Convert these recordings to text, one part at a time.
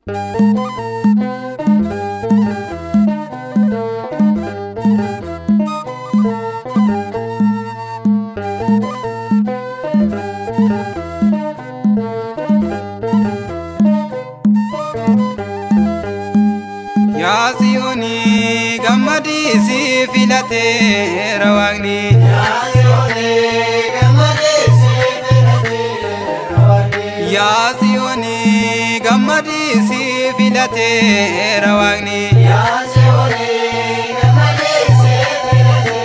Ya Sioni gammadi si filate rawagni Ya Sioni gammadi si filate rawagni Ya Sioni gammadi si filate rawagni Ya Sioni gammadi si filate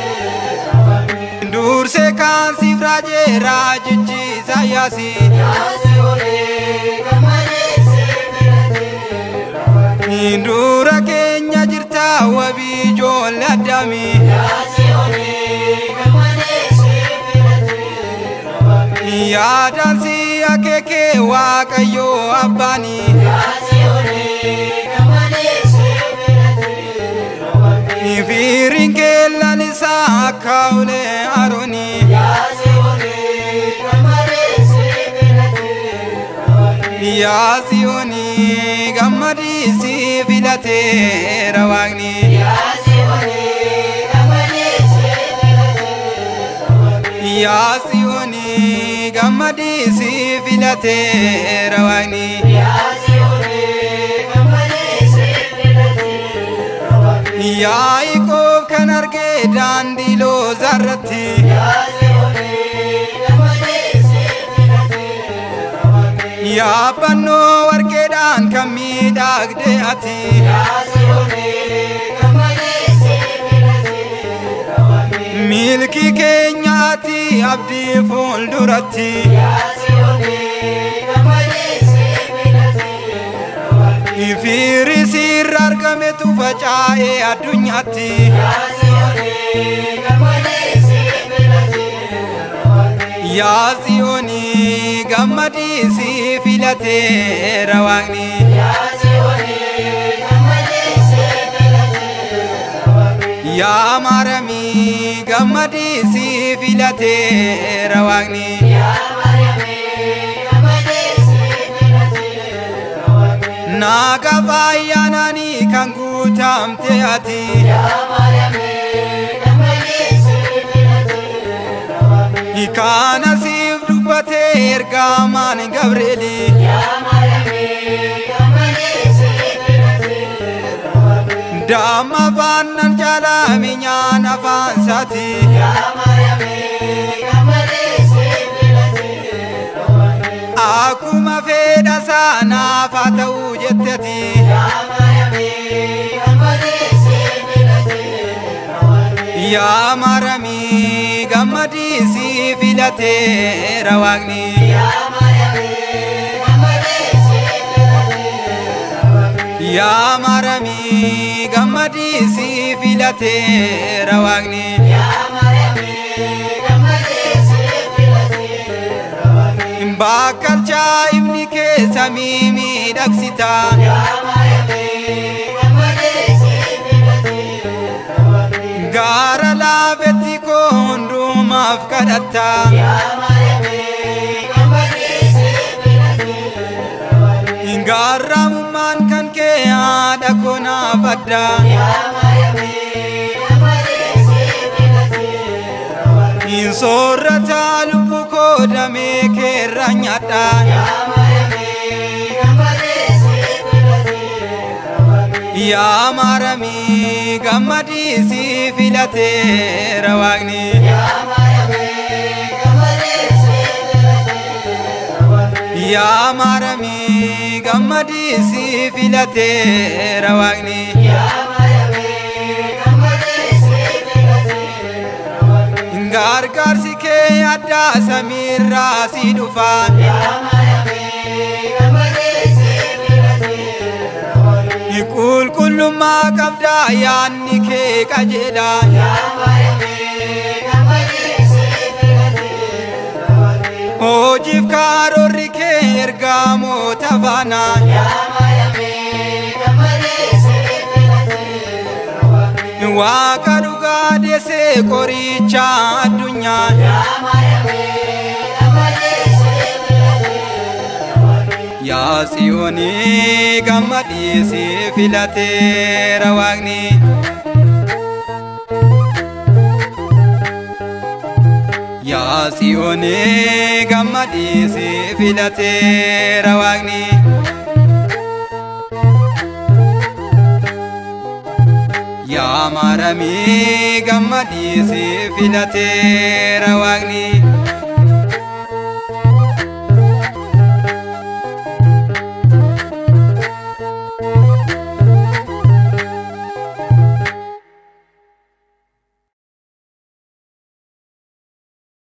rawagni Dur se kan si vraje rajichi sayasi Ya Sioni gammadi si filate rawagni Indura kenya jirta wabi jol adami Ya Sioni gammadi si filate rawagni Ya dansi akeke waqayyo abbani Ya Sioni gammadi si filate rawagni Firin kella lisa kaule aroni Ya Sioni gammadi si filate rawagni Ya Sioni gammadi si filate rawagni Ya Sioni gammadi si filate rawagni Ya Sioni gammadi si filate rawagni Ya Sioni gammadi si filate rawagni Ya ikob kan arge dandilo zarrati Ya Sioni gammadi si filate rawagni Ya banno warkedan kamidagde ati Ya Sioni gammadi si filate rawagni Milki kenyati abdi fuldurati Ya Sioni gammadi si filate rawagni Ifiri sir argame tu facae adunyati Ya Sioni gammadi si filate rawagni Ya Sioni gammadi si filate rawagni Ya Sioni gammadi si filate rawagni Ya marami gammadi si filate rawagni Ya Maryami gammadi si filate rawagni Naga fayanani kan gutamte ati Ya Maryami gammadi si filate rawagni Ikana sif dubbate ergaman Gabrieli Ya Maryami gammadi si filate rawagni Dama fannan jala minyan afansati Ya Maryami gammadi si filate rawagni Akuma feda sana fatau jettati Ya Maryami gammadi si filate rawagni Ya marami gammadi si filate rawagni Ya Maryami gammadi si filate rawagni Ya marami gammadi si filate rawagni Ya Maryami gammadi si filate rawagni Bakalcha ibni ke samimi daksita Ya Maryami gammadi si filate rawagni Gara lafetti konduma afkadatta Ya Maryami gammadi si filate rawagni Gara mumman kan ke ada kona fadda Ya Maryami gammadi si filate rawagni Insorata lubbu kodame ke ranyada Ya Maryami gammadi si filate rawagni Ya marami gammadi si filate rawagni Ya Maryami gammadi si filate rawagni Ya marami gammadi si filate rawagni Ya Maryami gammadi si filate rawagni Gargar si ke adda samirra si dufa Ya Maryami gammadi si filate rawagni Ikul kullumma qabda yaanni ke qajela Ya Maryami gammadi si filate rawagni Hojif karorri ke ergamo tafana Ya Maryami gammadi si filate rawagni Waaqa dhugaa dese qoricha addunyaa Ya Maryami gammadi si filate rawagni Ya yaa Siyooni gammadii si filateera Waaqni. Yaa Siyooni gammadii si filateera Waaqni. Yaa Maaramii gammadii si filateera Waaqni.